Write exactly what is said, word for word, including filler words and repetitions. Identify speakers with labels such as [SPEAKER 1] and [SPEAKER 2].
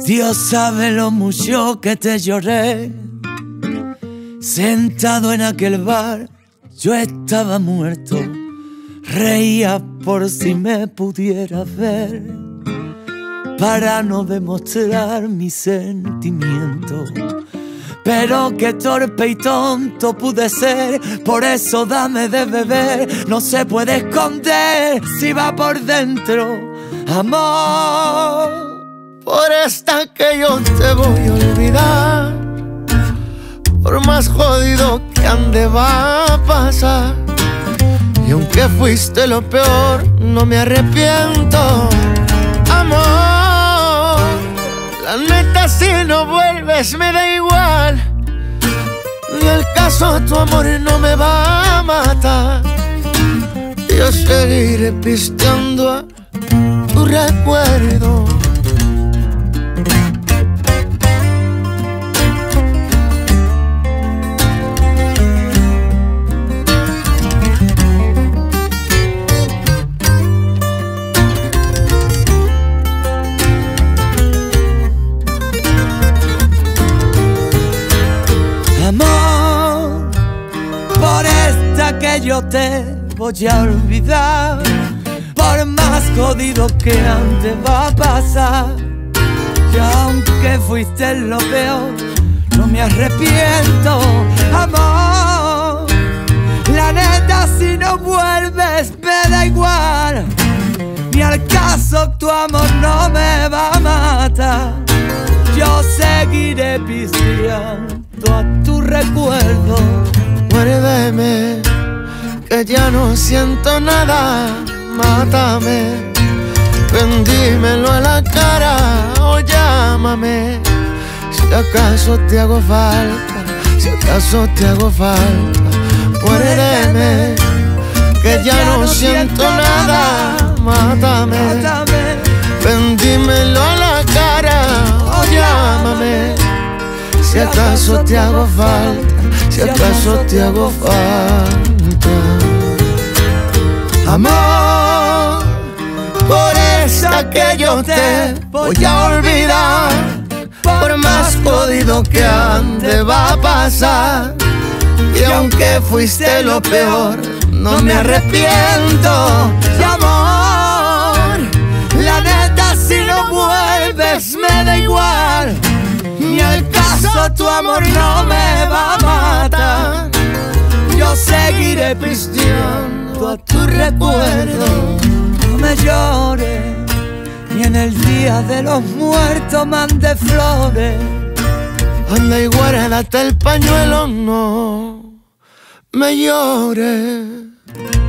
[SPEAKER 1] Dios sabe lo mucho que te lloré. Sentado en aquel bar, yo estaba muerto. Reía por si me pudieras ver, para no demostrar mi sentimiento. Pero qué torpe y tonto pude ser, por eso dame de beber. No se puede esconder si va por dentro, amor.
[SPEAKER 2] Por esta que yo te voy a olvidar, por más jodido que ande va a pasar. Y aunque fuiste lo peor, no me arrepiento, amor. La neta, si no vuelves me da igual, y el caso tu amor no me va a matar. Yo seguiré pisteando a tu recuerdo.
[SPEAKER 1] Amor, por esta que yo te voy a olvidar, por más jodido que antes va a pasar. Y aunque fuiste lo peor, no me arrepiento, amor. La neta, si no vuelves me da igual, ni al caso tu amor no me va a matar. Yo seguiré pisteando a tu recuerdo.
[SPEAKER 2] Muérdeme, que ya no siento nada. Mátame, ven dímelo a la cara o llámame. Si acaso te hago falta, si acaso te hago falta. Muérdeme, que ya no siento nada. Mátame, ven dímelo a la cara o llámame. Si acaso te hago falta, si acaso te hago falta.
[SPEAKER 1] Amor,
[SPEAKER 2] por esa que yo te voy a olvidar, por más jodido que ande va a pasar. Y aunque fuiste lo peor, no me arrepiento, amor. La neta, si no vuelves me da igual, ni al caso tu amor no me va a matar. Yo seguiré pisteando a tu recuerdo.
[SPEAKER 1] No me llores, ni en el día de los muertos mande flores.
[SPEAKER 2] Anda y guárdate el pañuelo, no me llores.